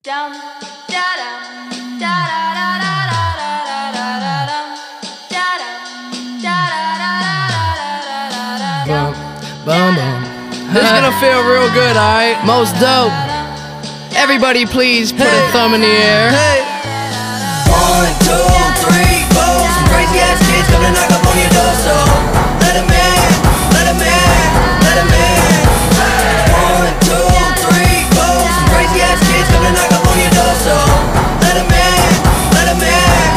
Dum da dum da da da da da da da da dum da dum da da da da da da Boom, boom. This is gonna feel real good, alright? Most dope. Everybody please put a thumb in the air.